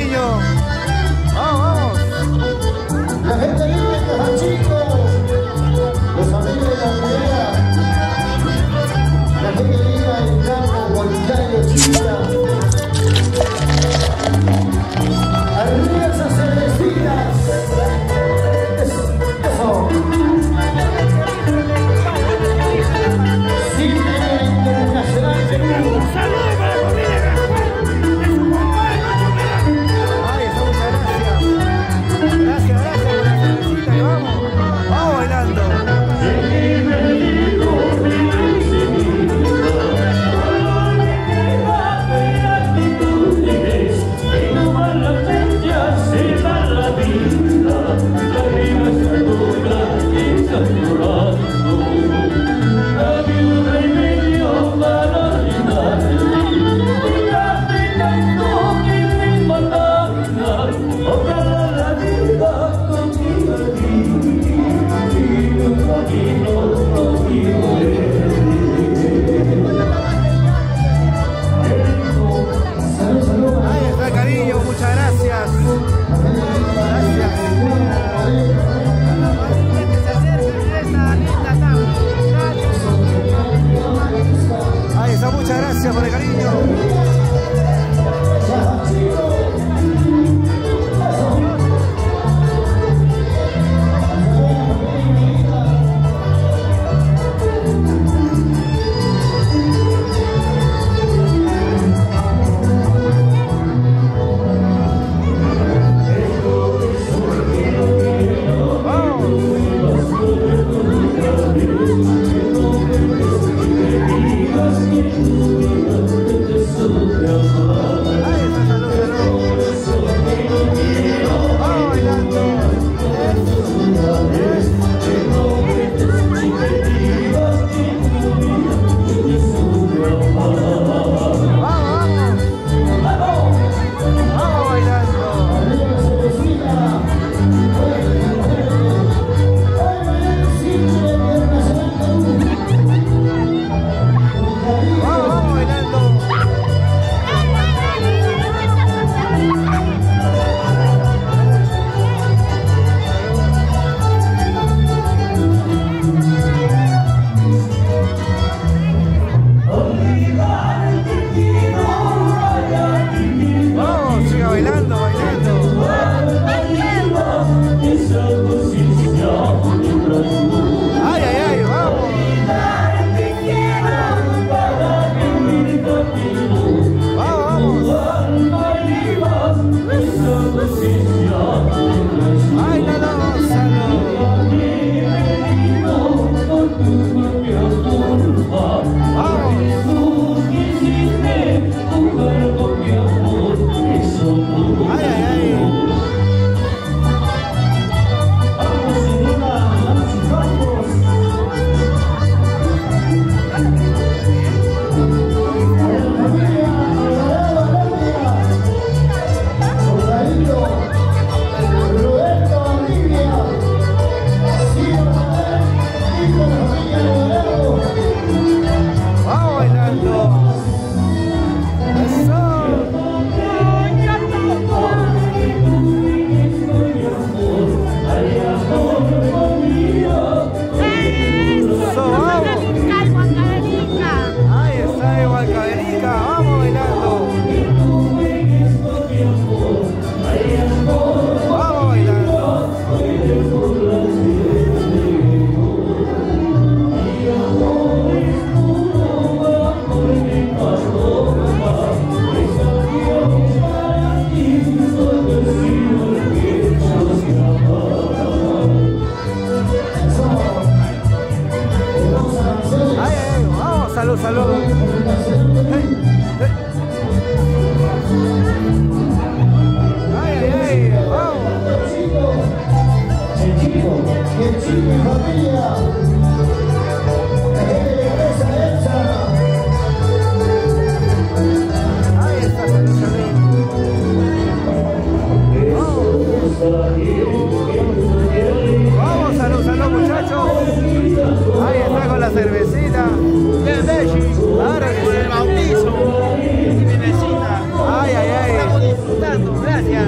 cariño. Vamos, vamos. La gente linda de Cajachico, los amigos de la Muera, la gente linda del campo, Voluntario, Chila. Arriba esas cervecitas. Eso. Cine Internacional Perú. ¡Saludos para la familia Gaspar! ¡De su compadre Nacho Miranda! Ay, está, muchas gracias. Gracias, gracias por la cervecita y vamos. Vamos bailando. Ahí está, cariño, muchas gracias. Gracias. Ahí está, muchas gracias por el cariño. Familia, ya.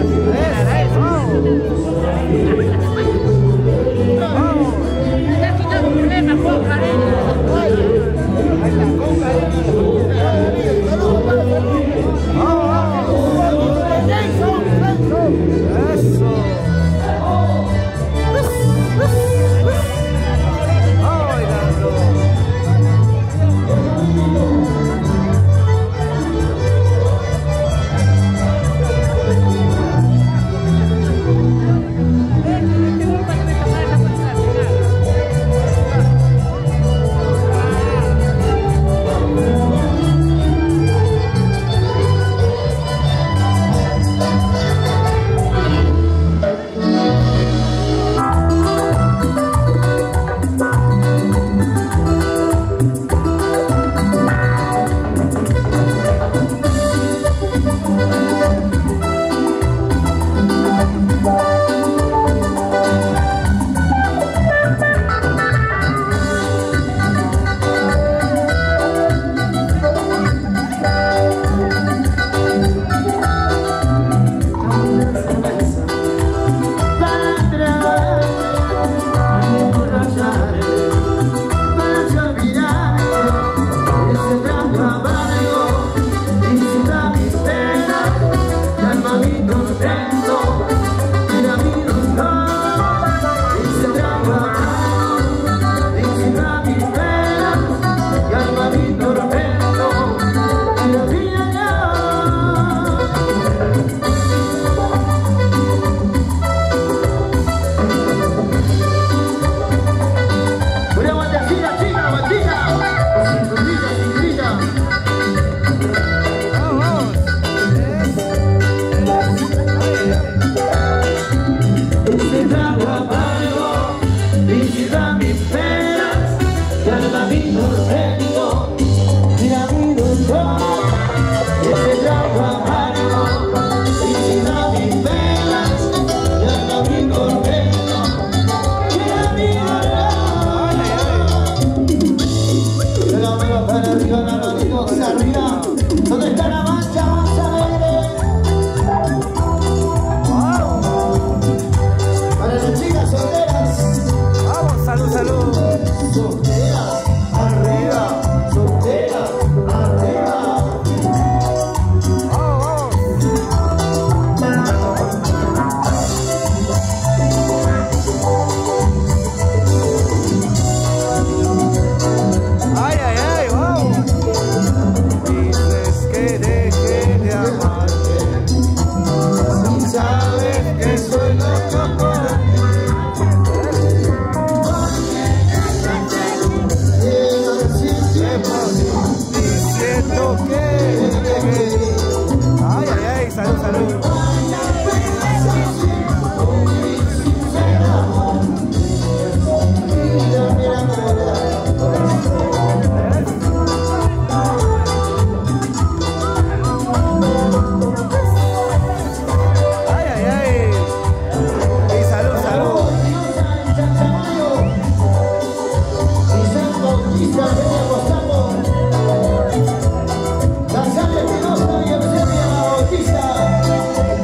Está quitando problemas, con Karina. ¿Dónde está la mancha más alegre? Para las chicas solteras. Vamos, salud, salud. Solteras, arriba. Solteras, arriba. Vamos, vamos. Ay, ay, ay, vamos. Dices que deje de amarte. Y sabes que soy loco por ti. Diciendo que... Ay, ay, ay, salud, salud. Ay, ay, ay. Y salud, salud. Y San Bautista de Apostado. González Espinosa y Eusebia Bautista.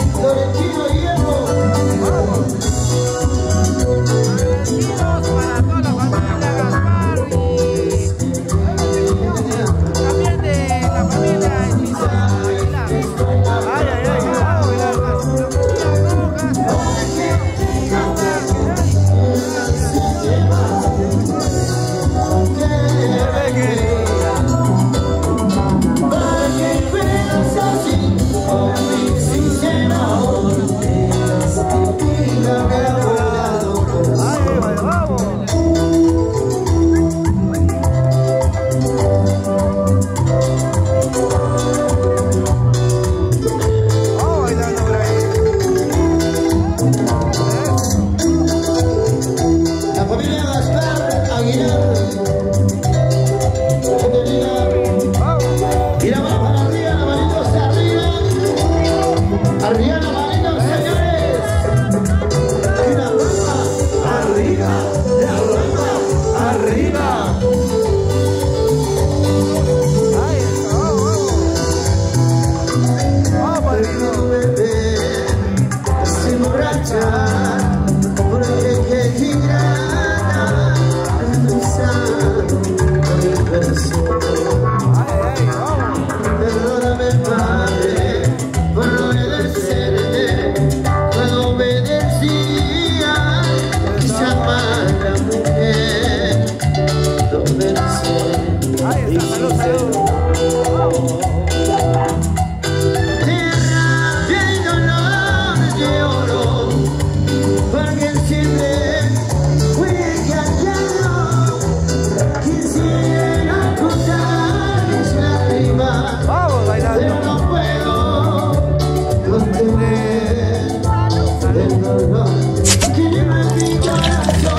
el dolor que lleva en mi corazón.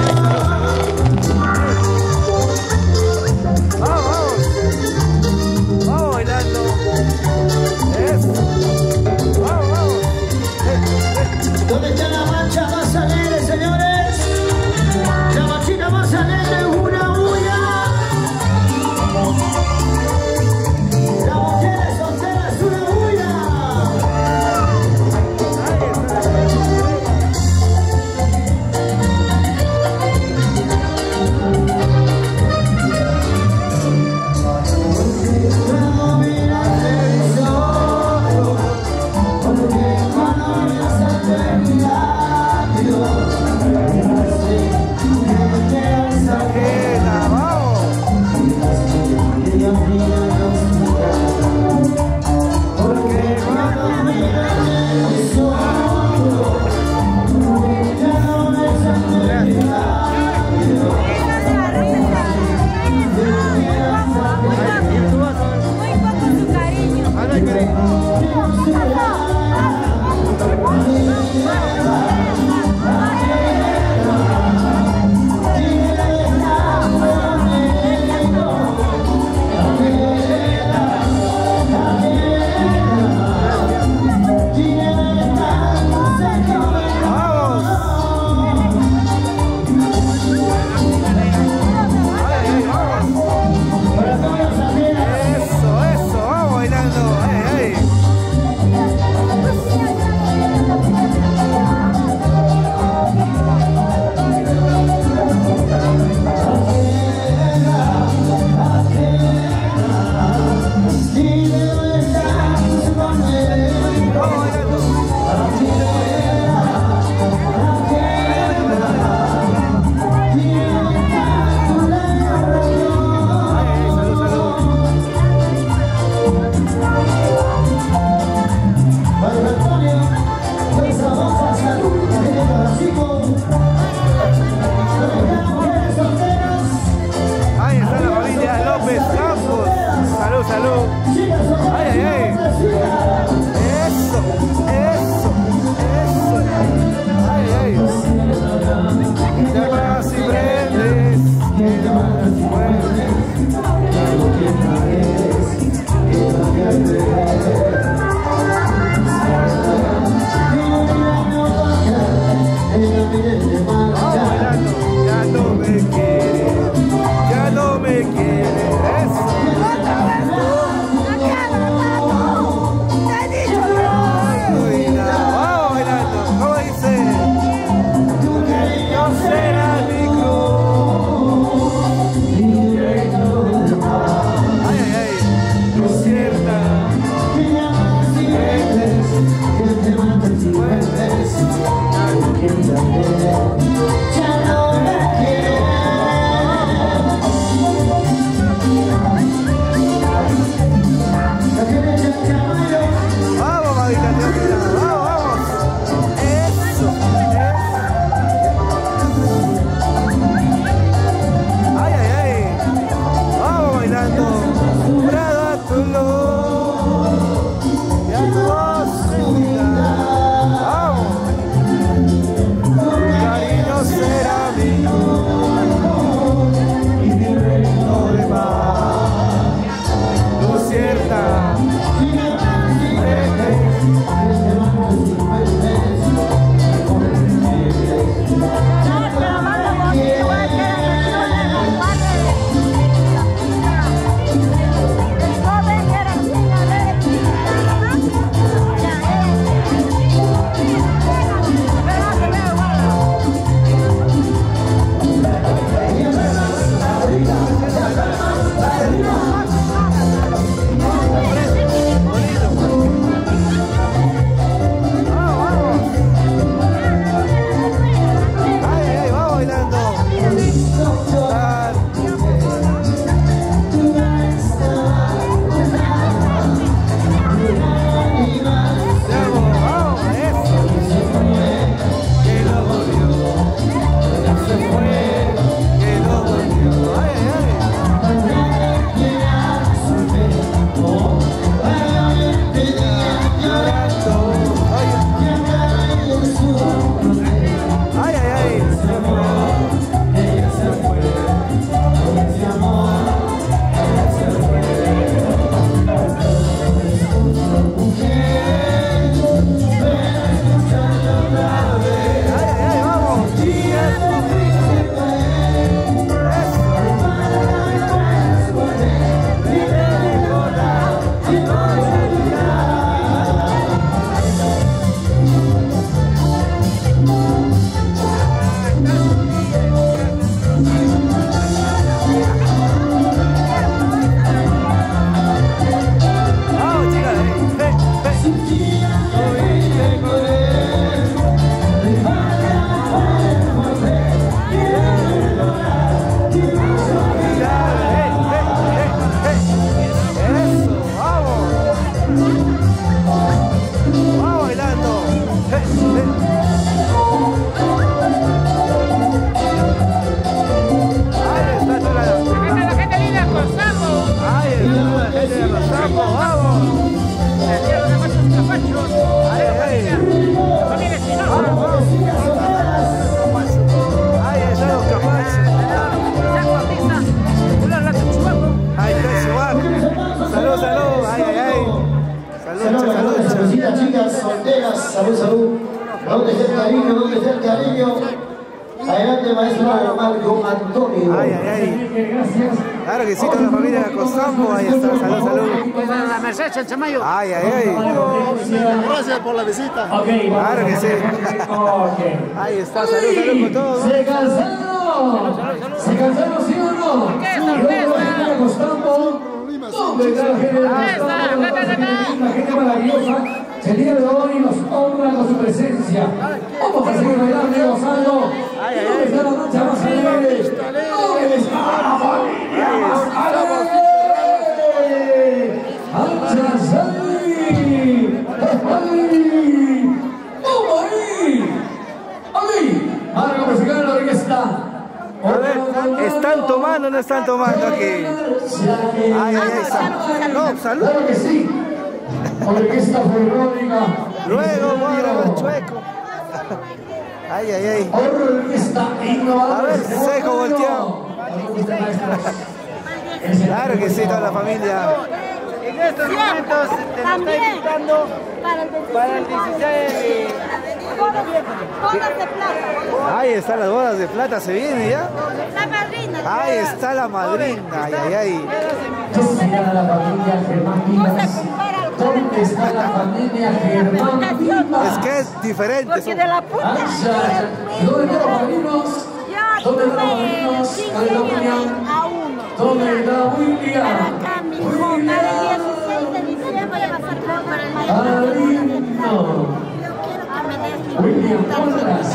Vamos, vamos bailando. Eso. Vamos, vamos. ¿Dónde está la mancha más alegre, señores? La manchita más alegre es una bulla. La mujer soltera es una bulla. Salud, salud. ¿Dónde está el cariño? ¿Dónde está el cariño? Adelante, maestro Marco Antonio. Ay, ay, ay. Claro que sí, con la familia de Costambo. Ahí está, salud, salud. La Mercedes, el Chamayo. Ay, ay, ay. Gracias por la visita. Claro que sí. Ahí está, salud, salud con todos. ¿Se cansaron? ¿Se cansaron, sí o no? ¿Dónde está la gente maravillosa? El día de hoy nos honra con su presencia. Vamos a seguir bailando y gozando. ¿Dónde está la marcha más alegre? ¿Dónde está la familia más alegre? ¡Anchasay! ¡Vamos ahí! ¡Ahí! Marco musical la orquesta. A ver, ¿están tomando o no están tomando aquí? Ay, ay, ay. No, salud. Claro que sí. Orquesta folclórica. Luego voy a grabar chueco. Ay, ay, ay. Orquesta innovadora. A ver, Seco volteado. Claro que sí, toda la familia. En estos momentos te lo está invitando para el 16 de Bodas de plata. Ahí están las bodas de plata, se viene ya. La madrina. Ahí está la madrina, ay, ay, ay. ¿Dónde está la familia Germán Vivas? ¿Dónde está la familia Germán Vivas? Es que es diferente. Porque de la puta. ¿Dónde están los padrinos? ¿Dónde están los padrinos? ¿Dónde está William? A uno. ¿Dónde está William? Acá mismo, para el 16 de diciembre va a ser para el día Padrino. Yo quiero que me des mi William Porras.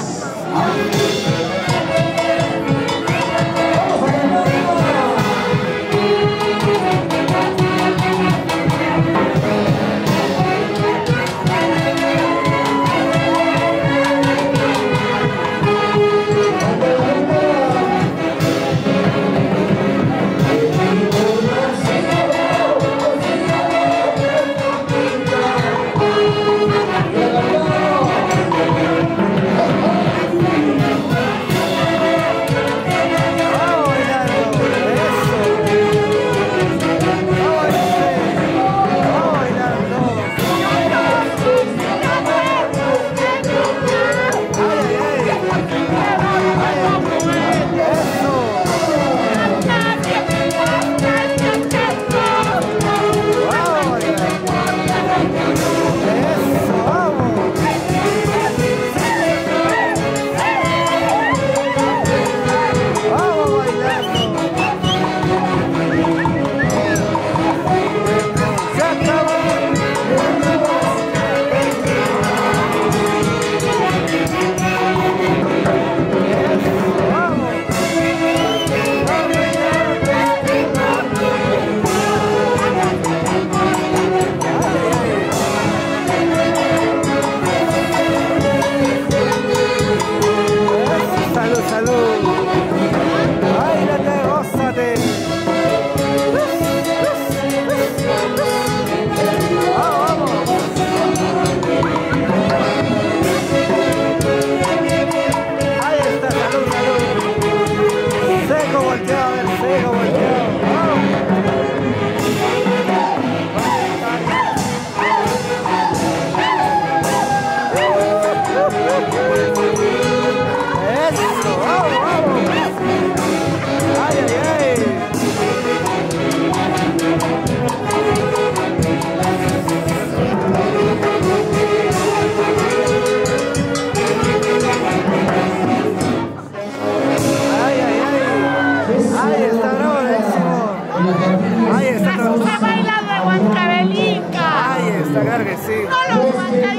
Claro que sí. No los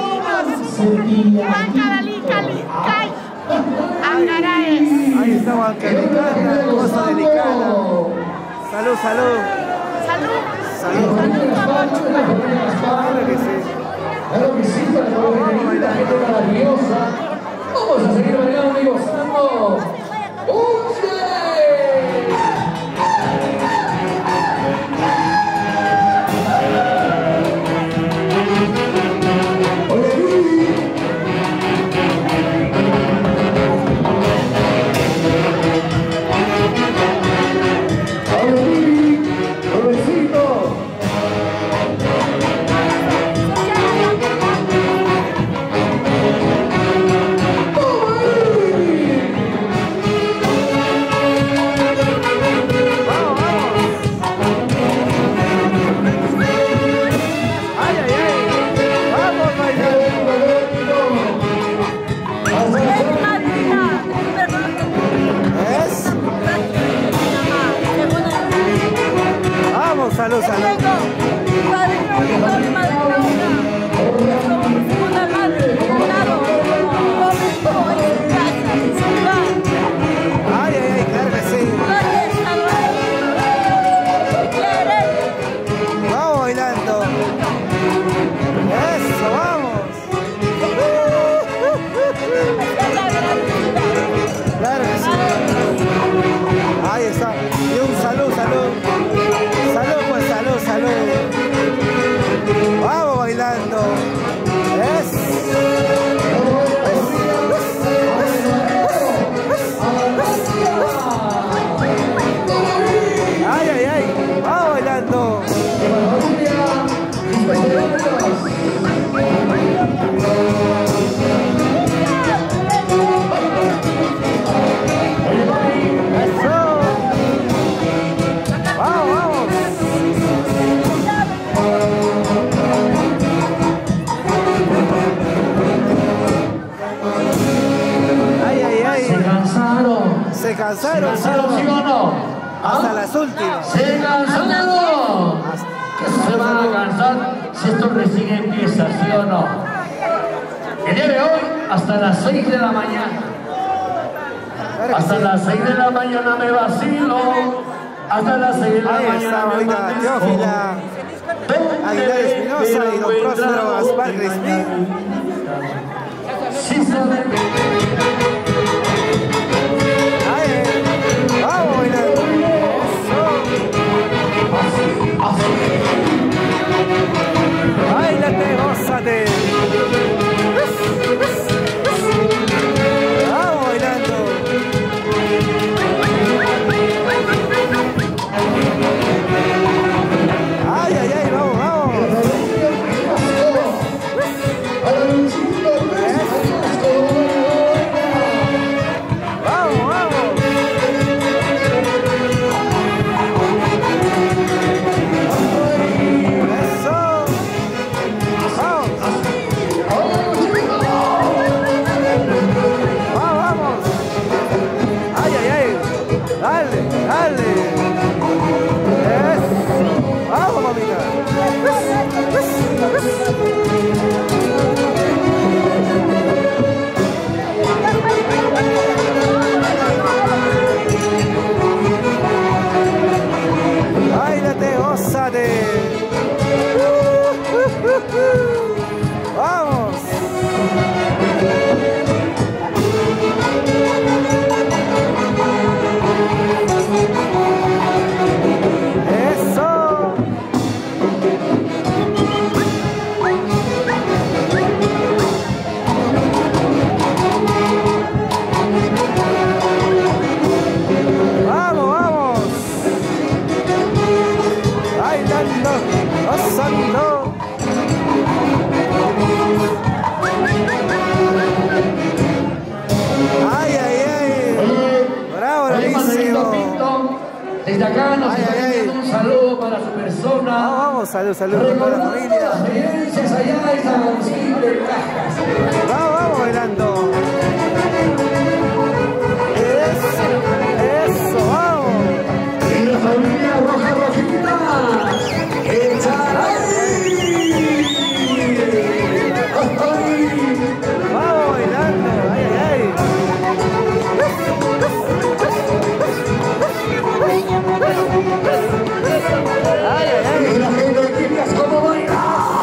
huancarinos. Huancadalica, licay. Angaraes. Ahí está Huancalica, cosa delicada. Salud, salud. Salud. Salud. Claro que sí. Claro que sí, la gente maravillosa. Vamos a seguir bailando y gozando. ¿Se cansaron, ¿sí o no? Hasta las últimas. ¿Se cansaron? ¿Qué se van a cansar si esto recién empieza, sí o no? El día de hoy, hasta las 6 de la mañana. Hasta las 6 de la mañana me vacilo. Hasta las 6 de la Ahí está, mañana me mamita Teófila Aguilar Espinosa y don Próspero Gaspar Crispín. Sí saben. Vamos, bailando. Báilate, gózate. Vamos bailando. Ay, ay, ay, vamos, vamos. Vamos, vamos. Eso. Vamos. Vamos. Ay, ay, ay. Dale, dale. Eso. Vamos, mamita. Báilate, gózate. Vamos. Eso. Vamos, vamos. Bailando, gozando. Ay, ay, ay. Bravo, bravísimo. Desde acá nos enviamos un saludo para su persona. Vamos, vamos, salud, salud para toda la familia. Las experiencias allá en San Agustín de Cajas. Vamos, vamos bailando. Eso, vamos. Y la familia Roja Rojita. ¡Échale! Vamos bailando. Ay, ay, ay. Ay, ay, ay. Y la gente de Quilias, ¿cómo baila?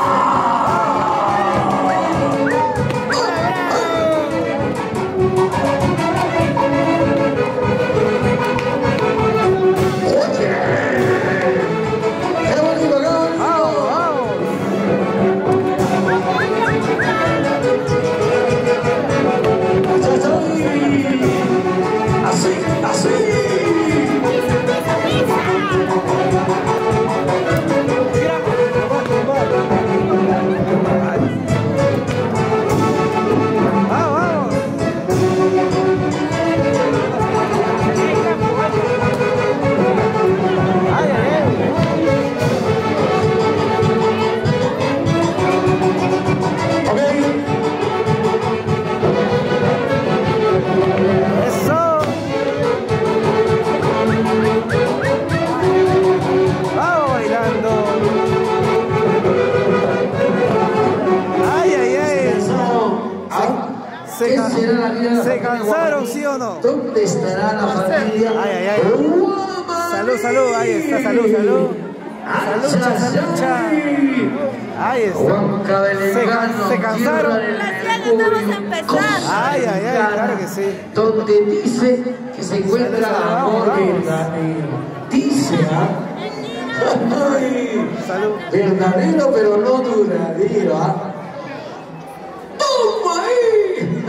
¿Se cansaron, sí o no? ¿Dónde estará la familia? Ay, ay, ay. Salud, salud, ahí está, salud, salud. Salucha, salucha. Ahí está. ¿Se cansaron? Recién estamos empezando. Ay, ay, ay, claro que sí. Donde dice que se encuentra el amor verdadero. Dice, Salud. verdadero pero no duradero, ¿ah? ¡Toma ahí!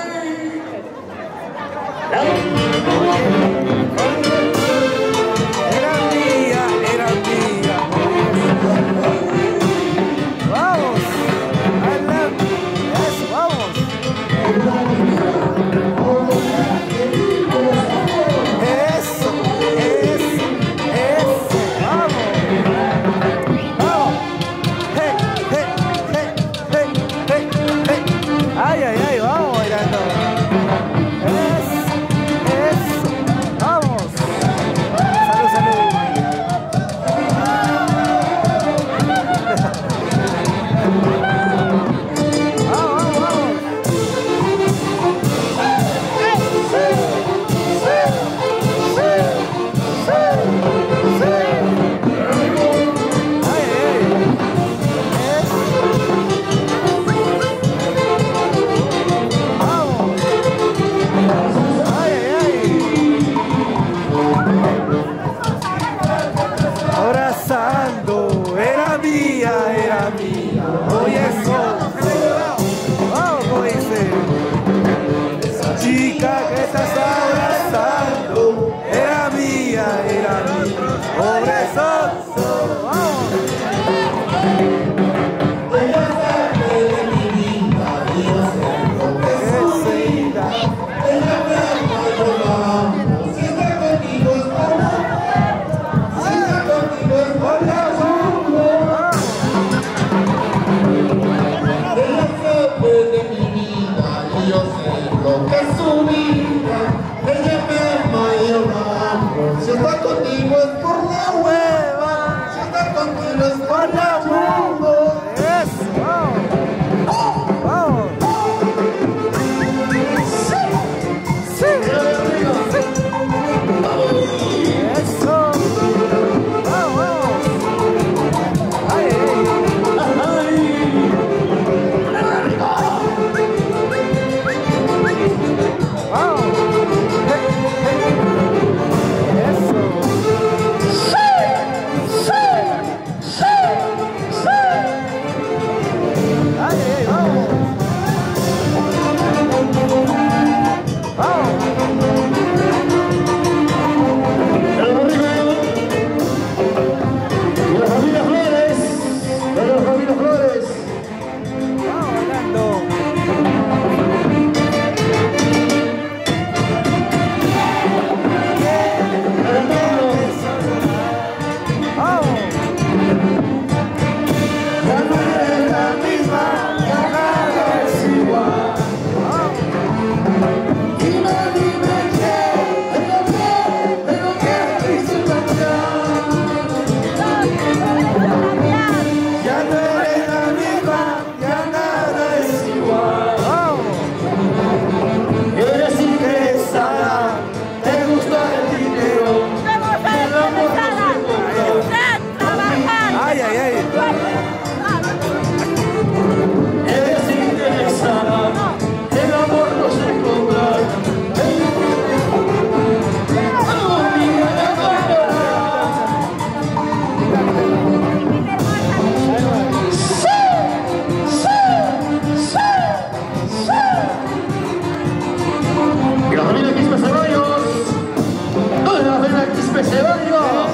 Era mía. Vamos. Eso, vamos. Eso. Vamos. Vamos. Hey. Ay, ay, ay, vamos bailando. Eso. yo sé lo que es su vida. Ella me ama y yo la amo. Si está contigo es por la hueva. Si está contigo es por la hueva. Eso, vamos. Vamos. Sí. Sí. Eso. Vamos, vamos. Ay, ay. Vamos. Eso. Ay, ay, vamos. Vamos. De la familia Flores. De la familia Flores. Vamos bailando. Vamos. Ya no eres la misma, ya nada es igual. Dime, dime qué, pero qué te hizo cambiar. Ya no eres la misma, ya nada es igual. Vamos. Eres interesada, te gusta el dinero. Ay, ay, ay. Eres interesada, el amor no se cobra. Y la familia Quispe Ceballos. ¿Dónde la familia Quispe Ceballos?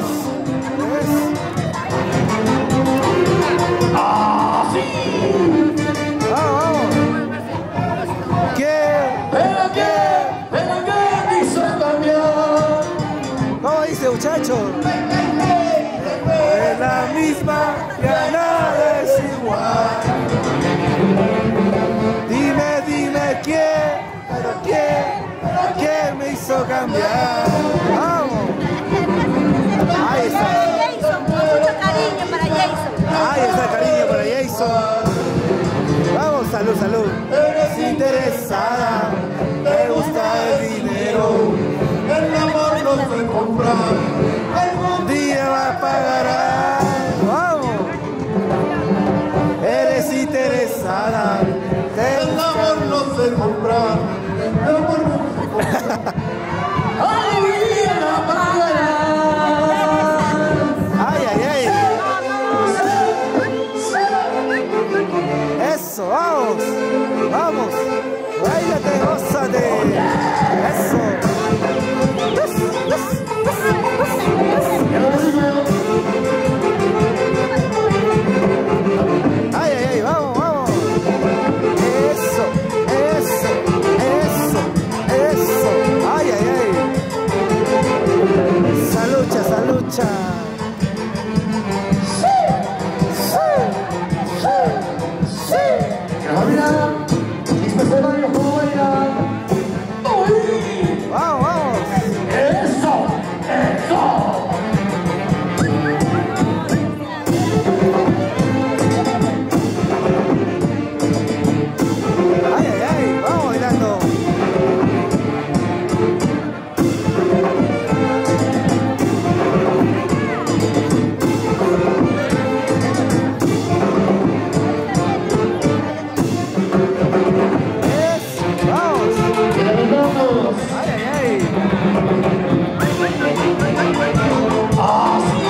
¡Ah, sí! Vamos, vamos. ¿Qué? ¿Pero qué me hizo cambiar? ¿Cómo dice, muchacho? Es la misma, ya nada es igual. Dime, dime quién, pero quién me hizo cambiar. Vamos. Ahí está. Jason, con mucho cariño para Jason. Ahí está el cariño para Jason. Vamos, salud, salud. Eres interesada, te gusta el dinero. El amor no se compra. Un día va a pagar. Vamos. Eres interesada, te El amor no se compra. El amor no se compra. ¡Ay, la pagará! Ay, ay, ay. Eso, vamos. Vamos. Báilate, gózate. Eso. Ay, ay, ay, vamos, vamos. Eso, eso, eso, eso. Ay, ay, ay. Salucha, salucha. Sí, sí, sí, sí. La familia Quispe Ceballos, ¿cómo bailan? Vamos, vamos. ¡Eso! ¡Eso! Ay, ay, ay, vamos bailando. Vamos. ¡Que la vendamos! Ay, ay, ay. ¡Ah, sí!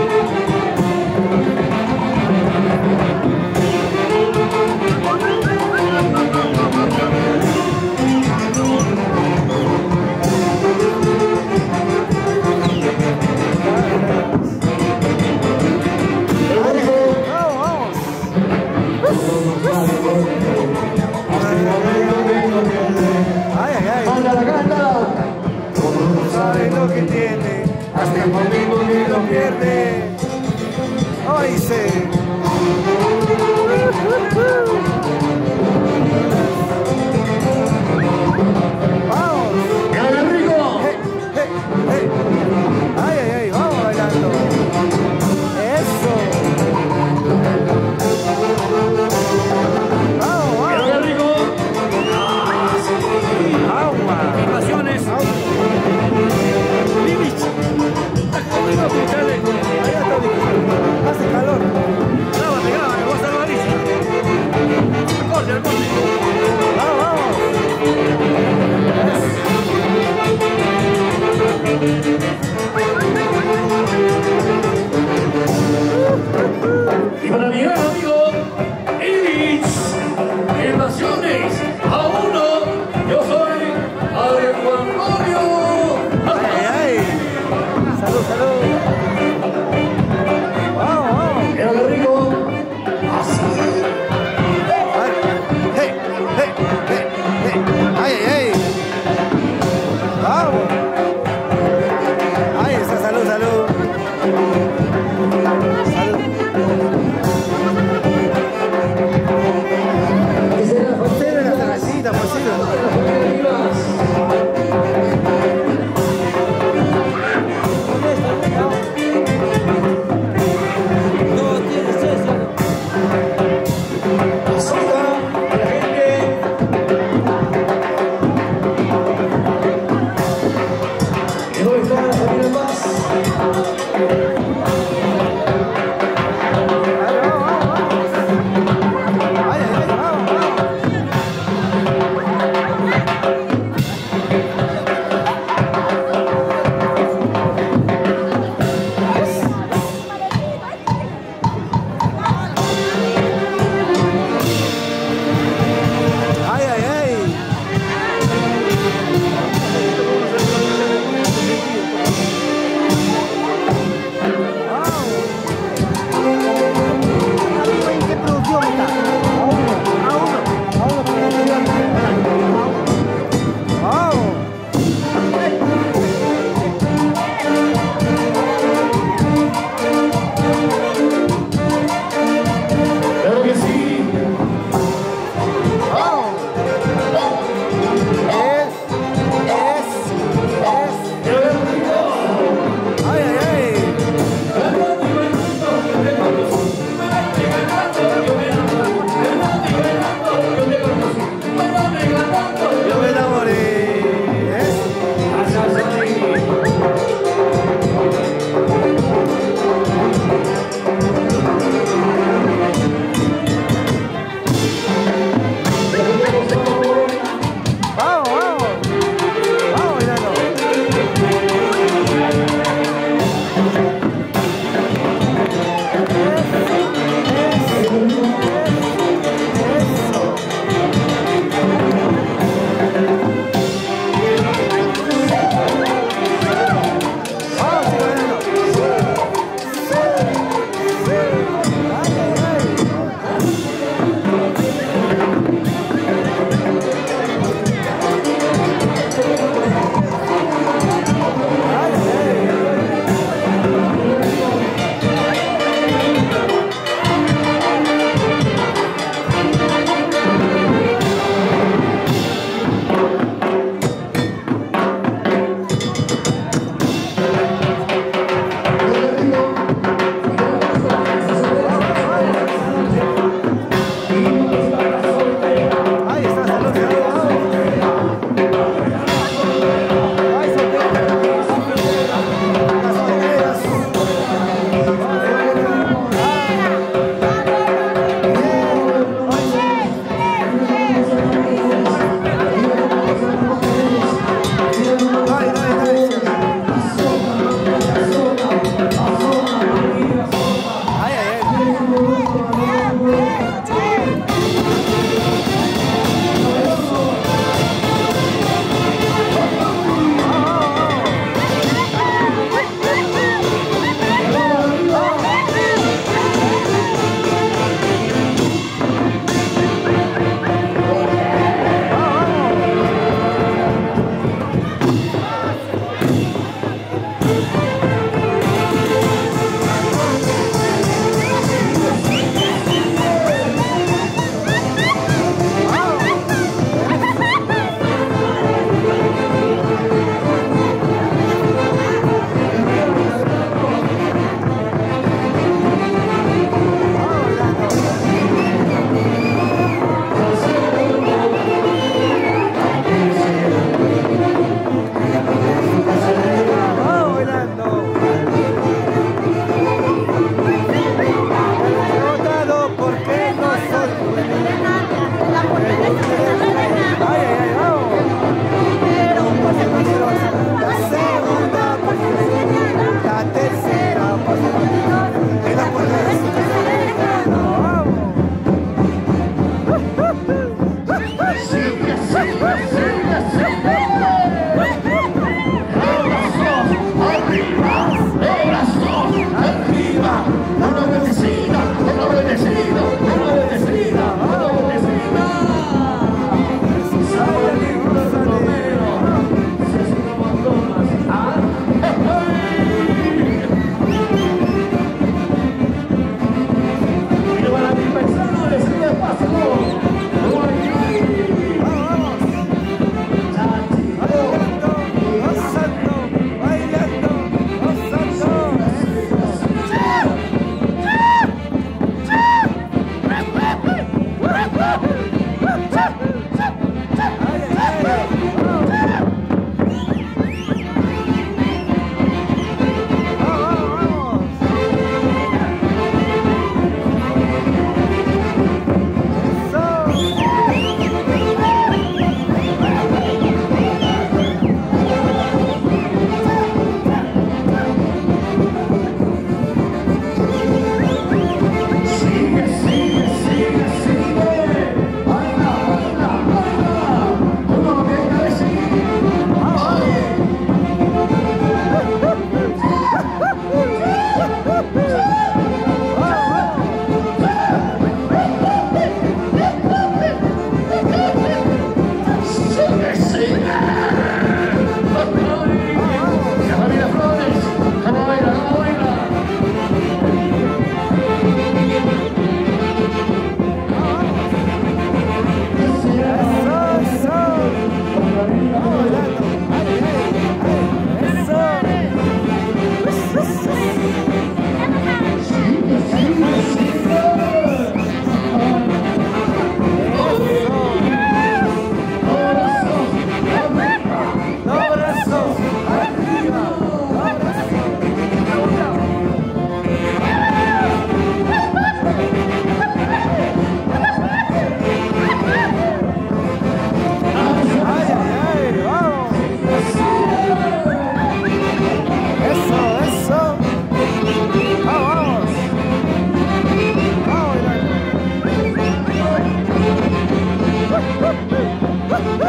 Vamos, ay, ay, ay. ¡Cántala, cántala! Sabe lo que tiene, hasta el momento que lo pierde. Ay, sí.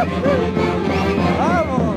¡Vamos!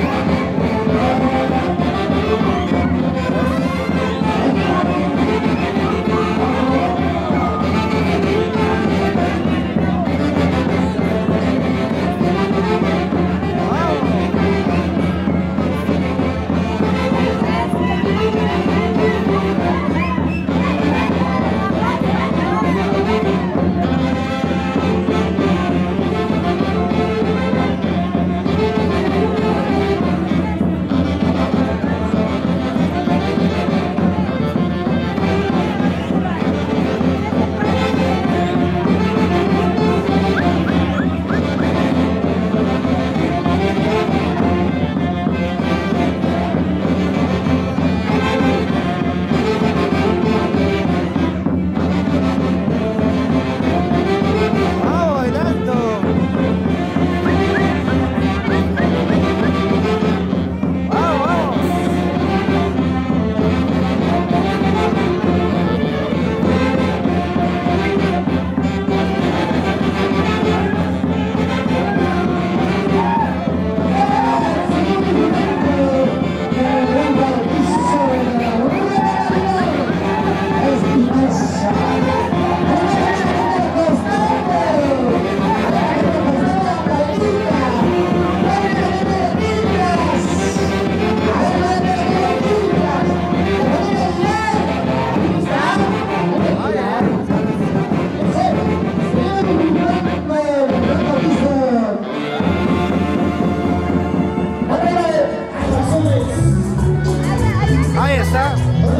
Ahí está.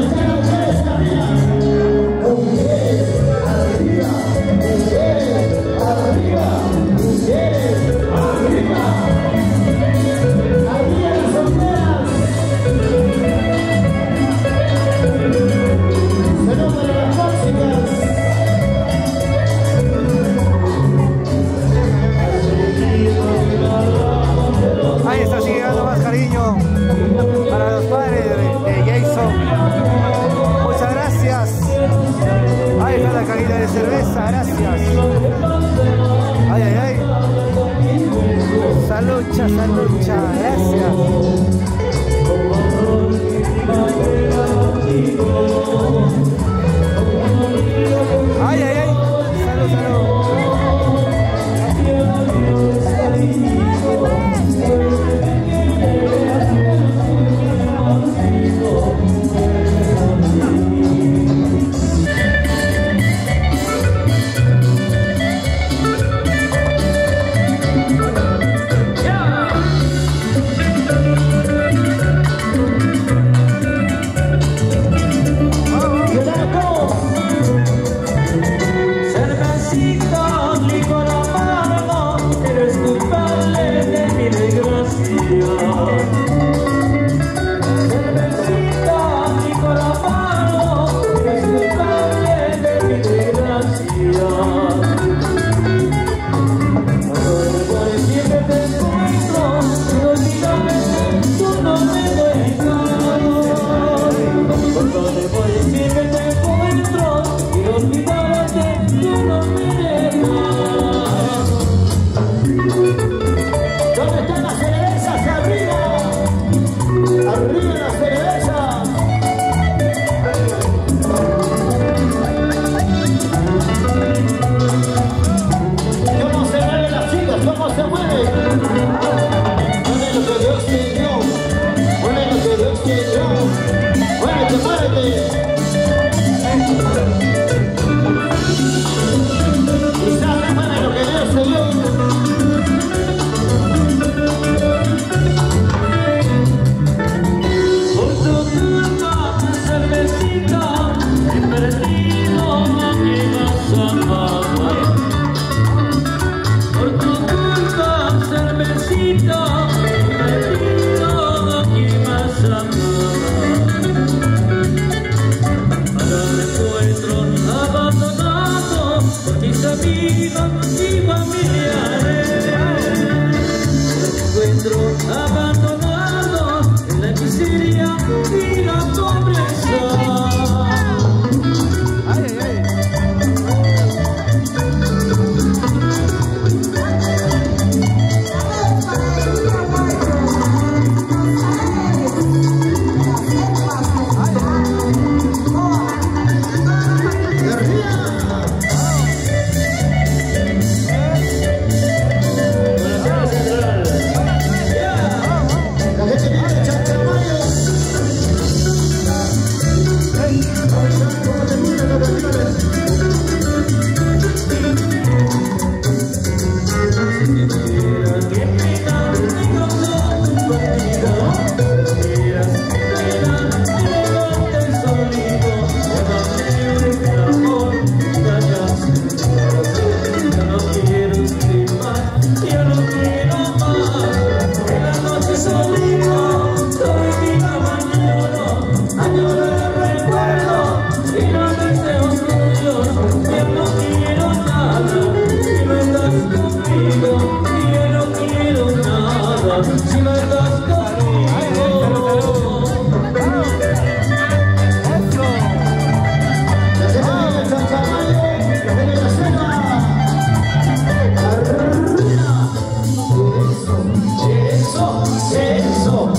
Ahí está, sigue dando más cariño para los padres de Jason. Muchas gracias. Ahí está la cajita de cerveza, gracias. Ay, ay, ay. Salucha, salucha, gracias. Ay, ay, ay. Salud, salud. eso.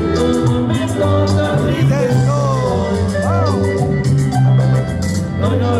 No,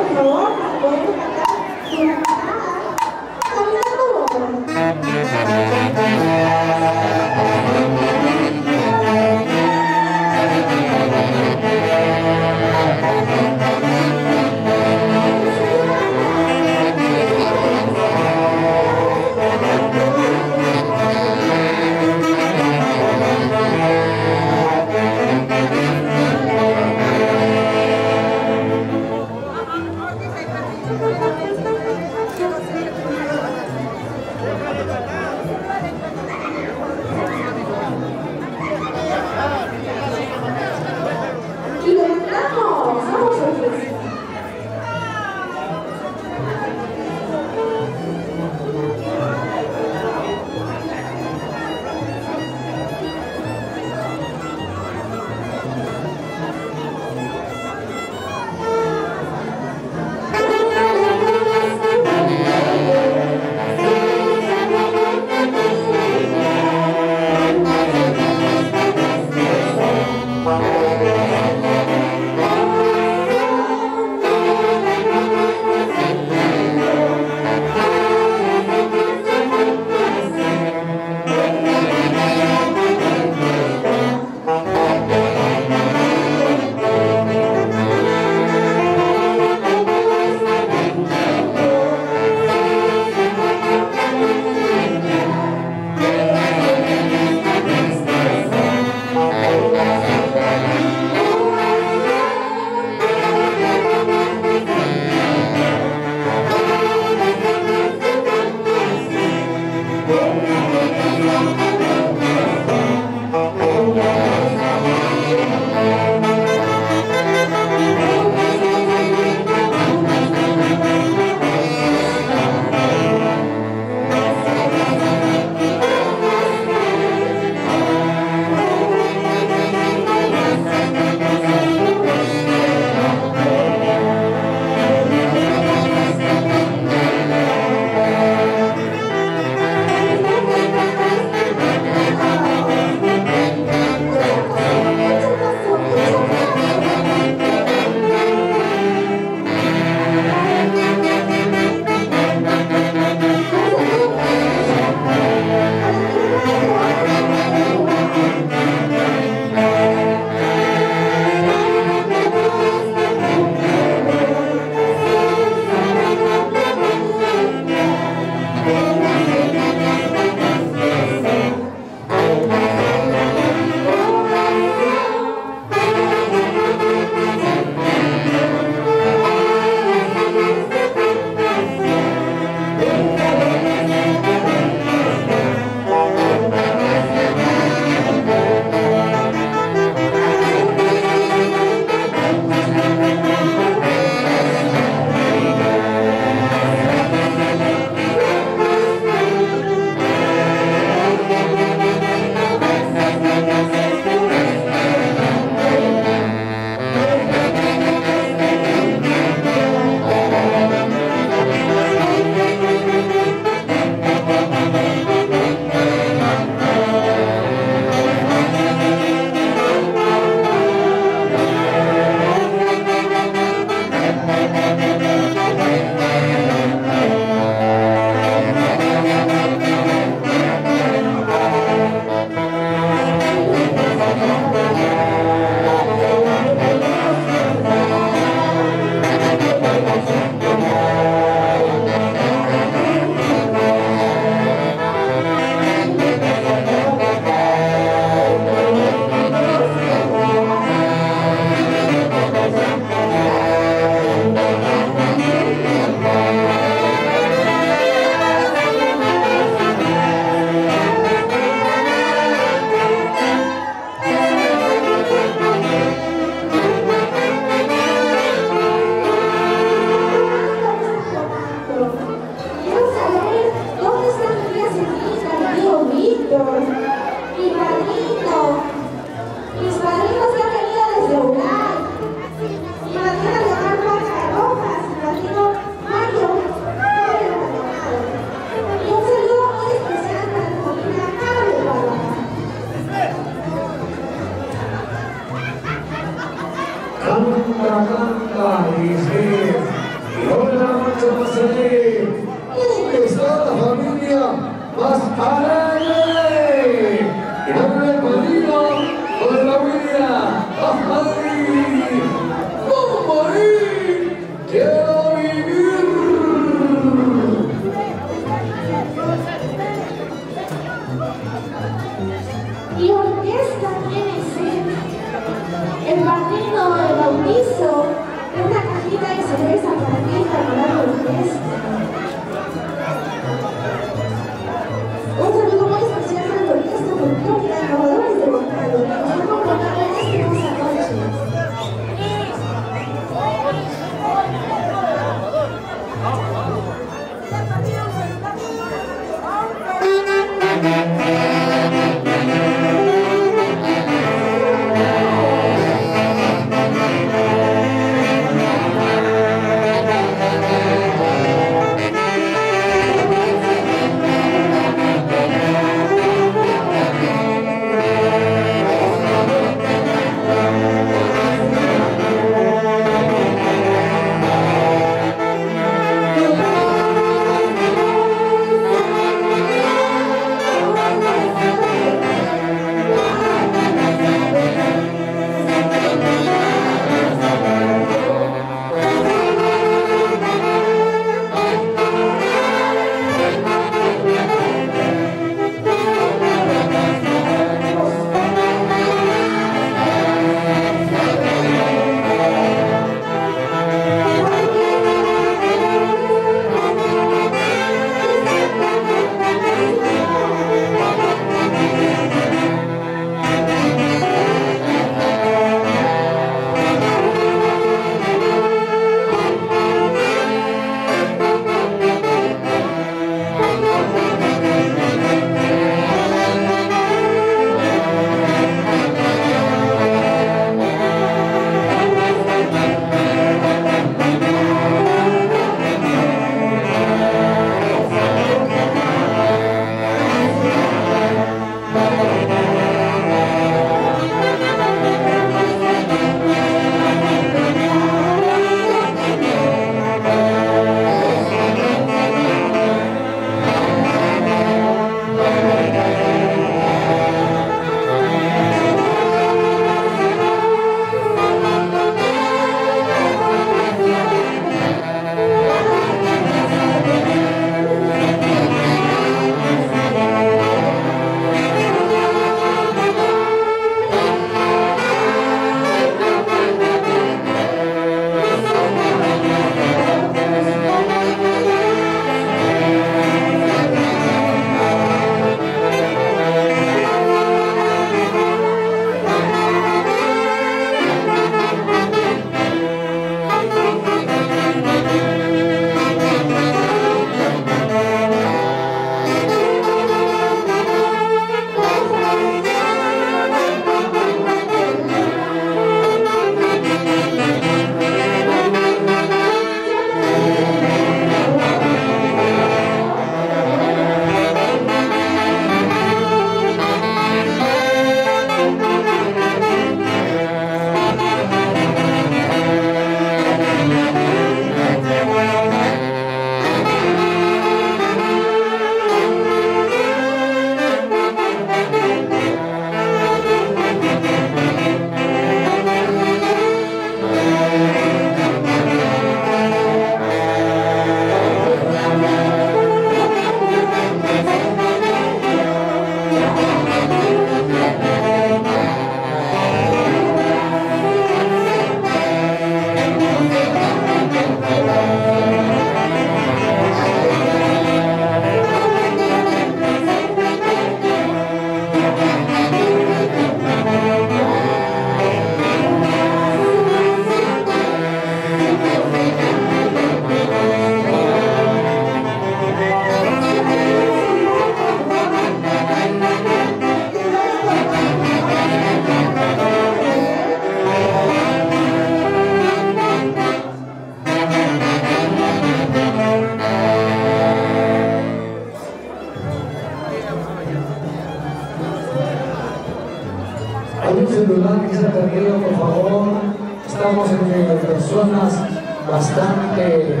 celular que se ha perdido, por favor. Estamos entre personas bastante...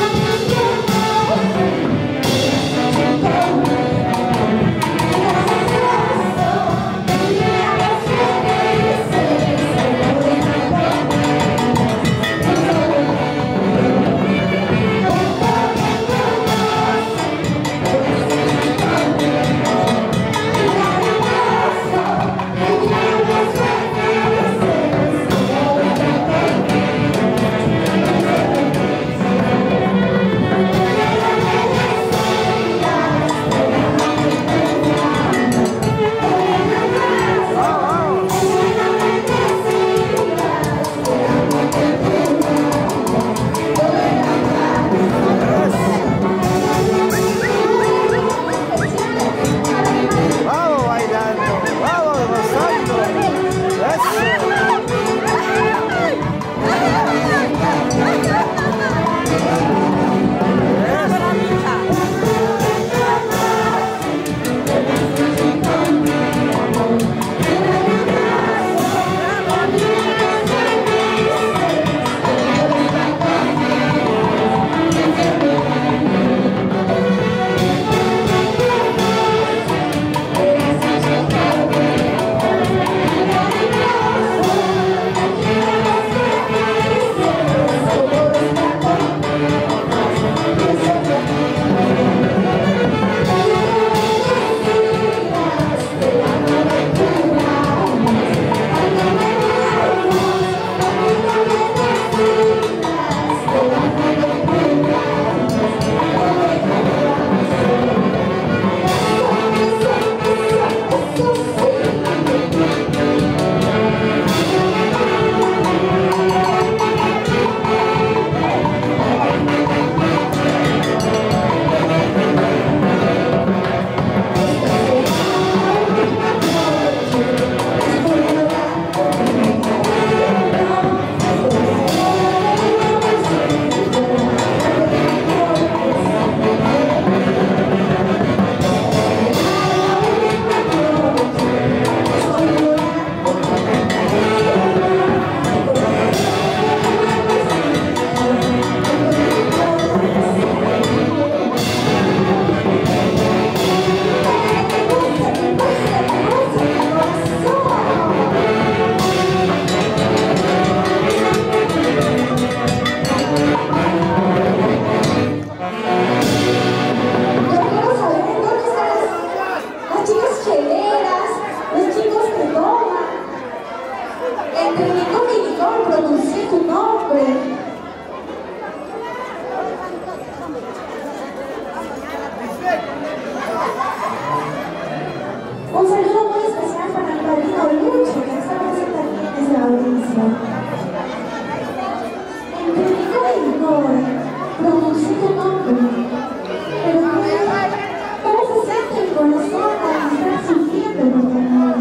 Un saludo muy especial para el padrino Lucho, que está presente aquí en esta audición. Entre licor y licor, pronuncié tu nombre, pero ¿cómo se siente el corazón al estar sufriendo por tu amor?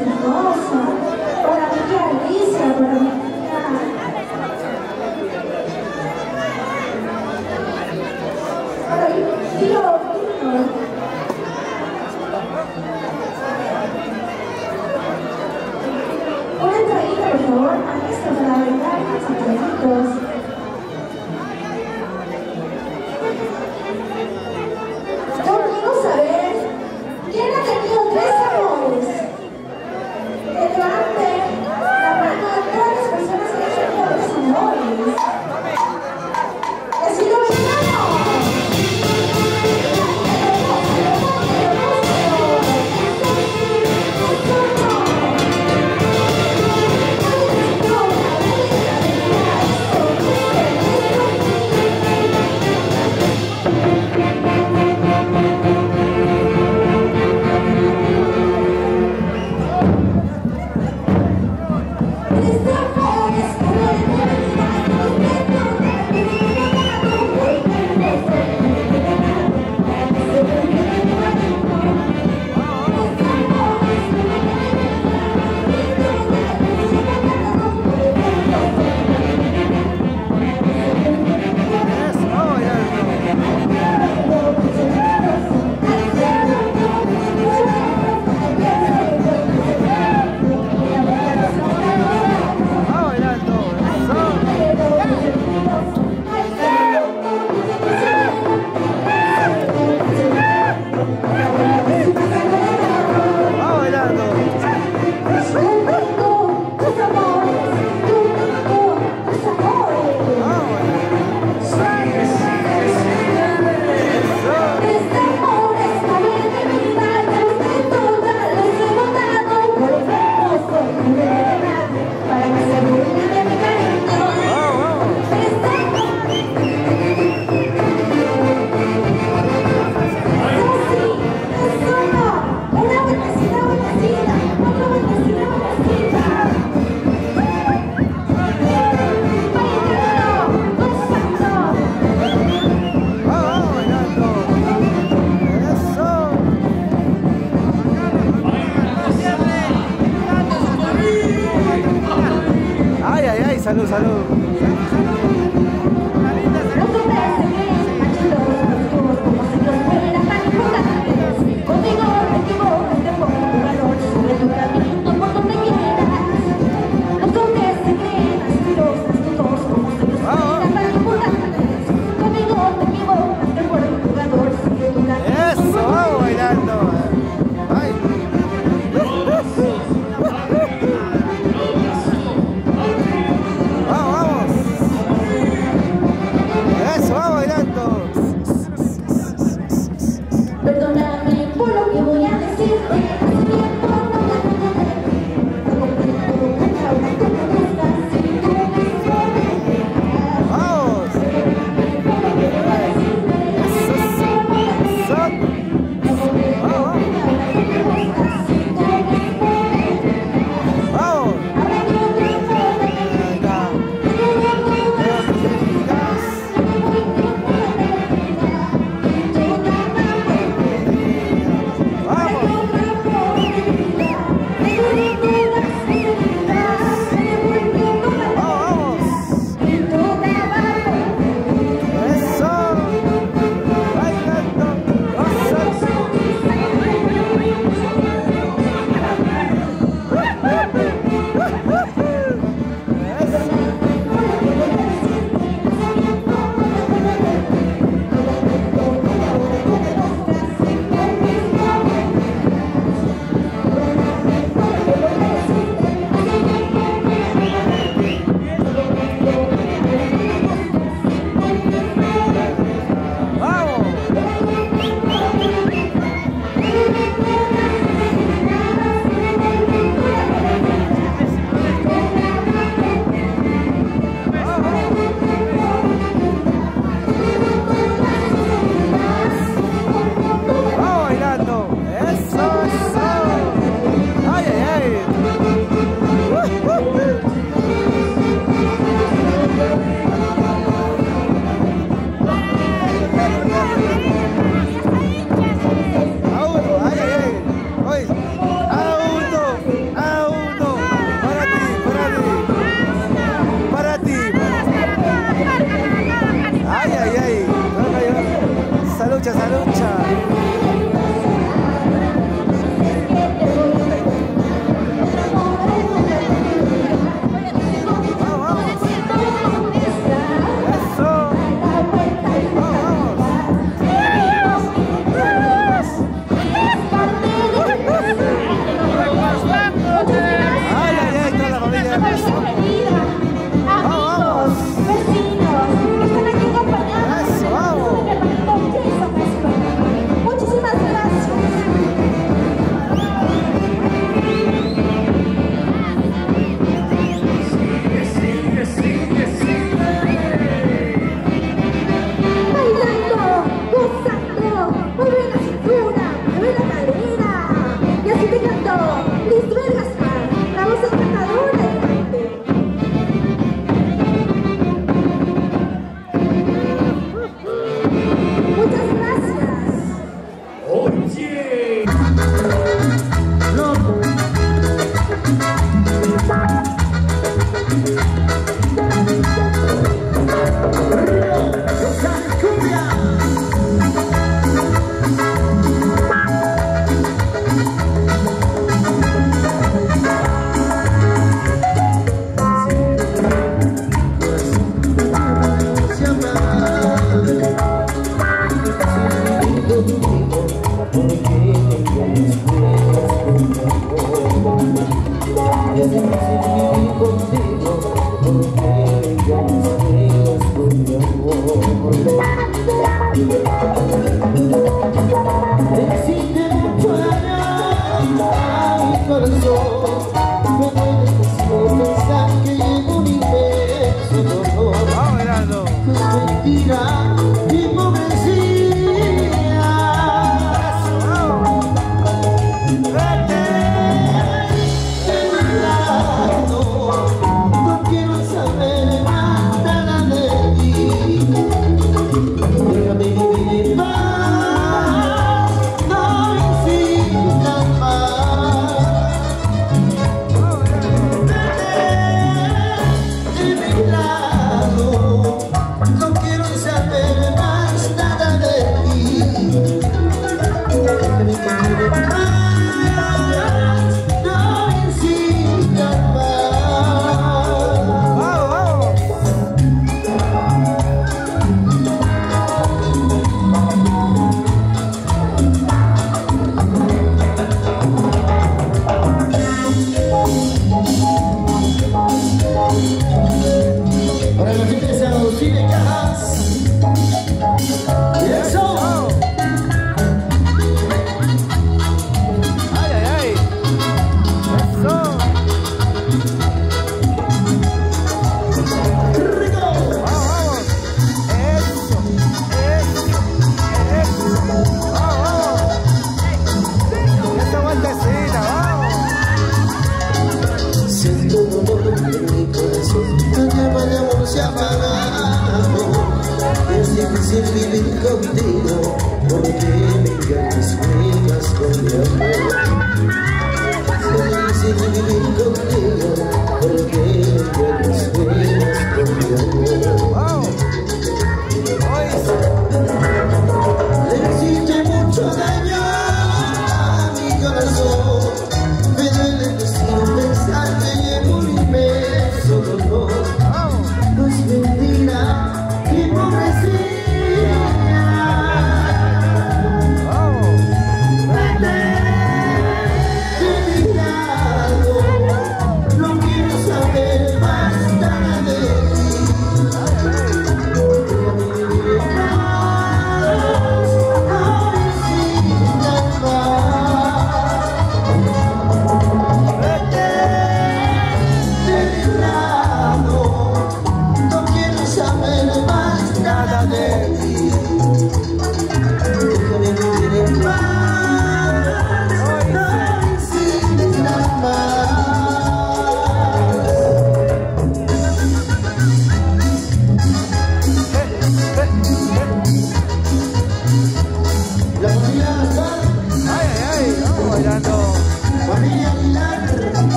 hermosa, para mi tía Alicia, para mi tía... Una entradita, por favor, a esta para brindar los aplausos. Conmigo saber quién ha tenido 3 amores. Levante la mano a todas las personas que han tenido 3 amores. ¡Así lo Salud, salud. Eso, vamos bailando. Ay. Vamos, vamos.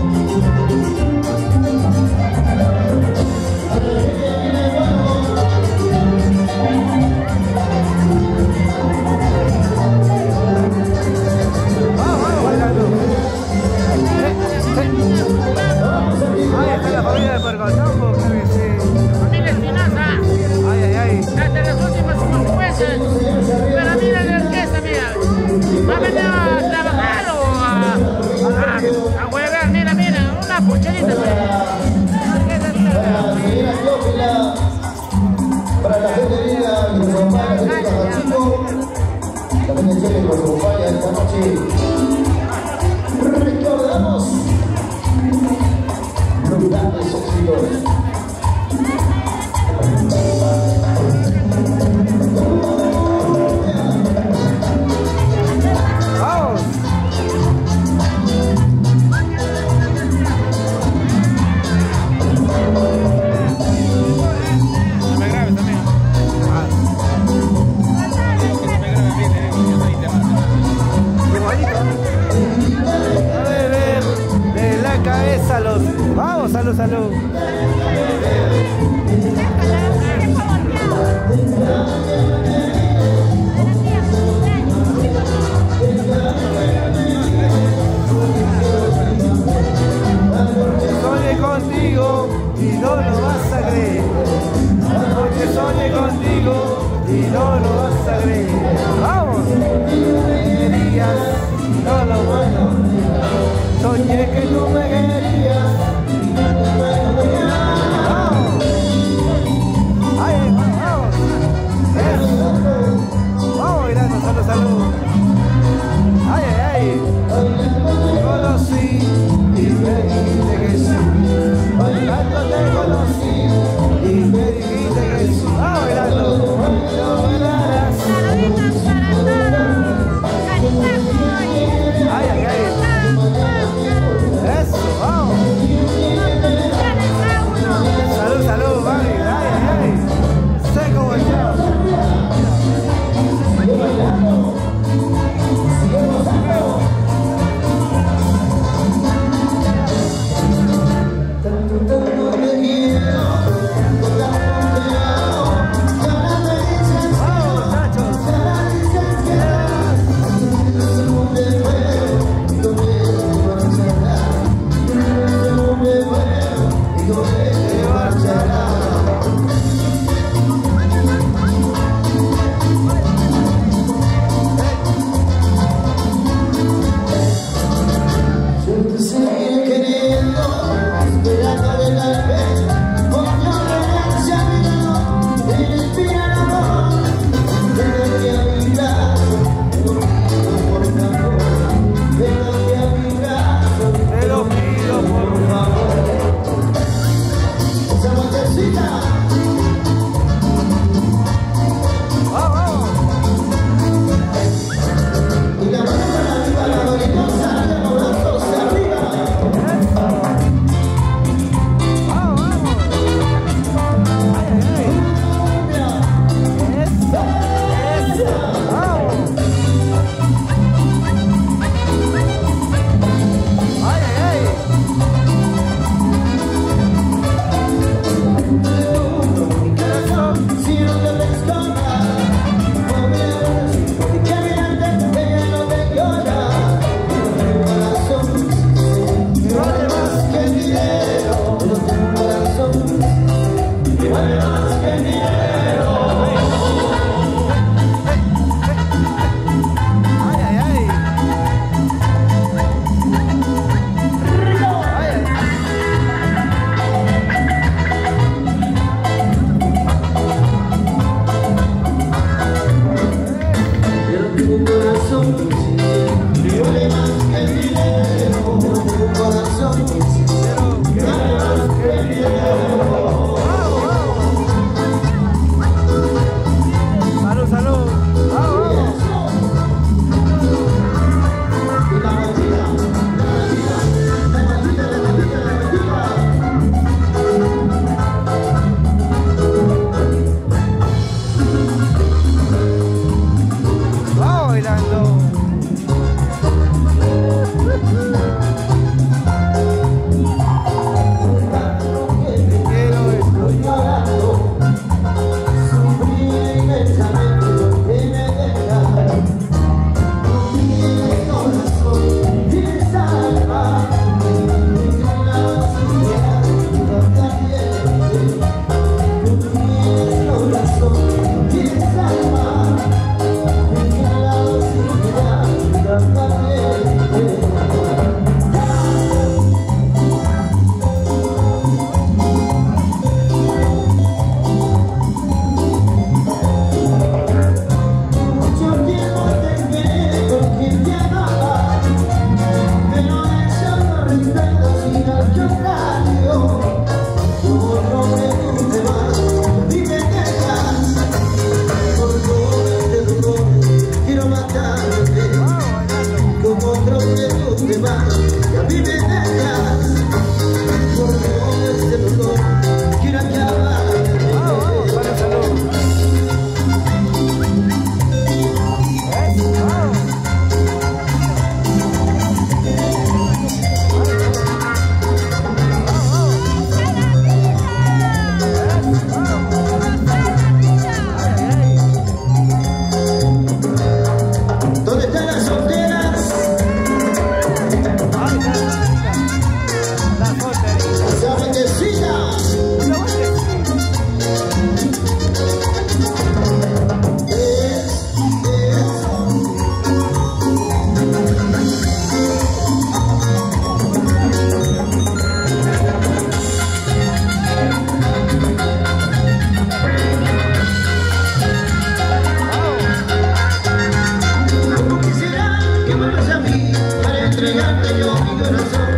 Para la gente linda que nos acompaña, que nos acompaña, también el Chile que nos acompaña esta noche. Recordamos los grandes éxitos. Vamos, salud, salud. Soñé contigo y no lo vas a creer. Porque soñé contigo y no lo vas a creer. Vamos. Querías y no lo vas a creer. Soñé que tú me querías. Vamos. Ahí, vamos. Vamos, mirando, salud, salud. Ay, ay, ay. Te conocí y me dijiste que sí. Bailando te conocí y me dijiste que sí. Vamos, mirando. No bailarás. Saluditos para todos. Caritas hoy. Ay, ay, ay. Eso, vamos. entregarte yo mi corazón.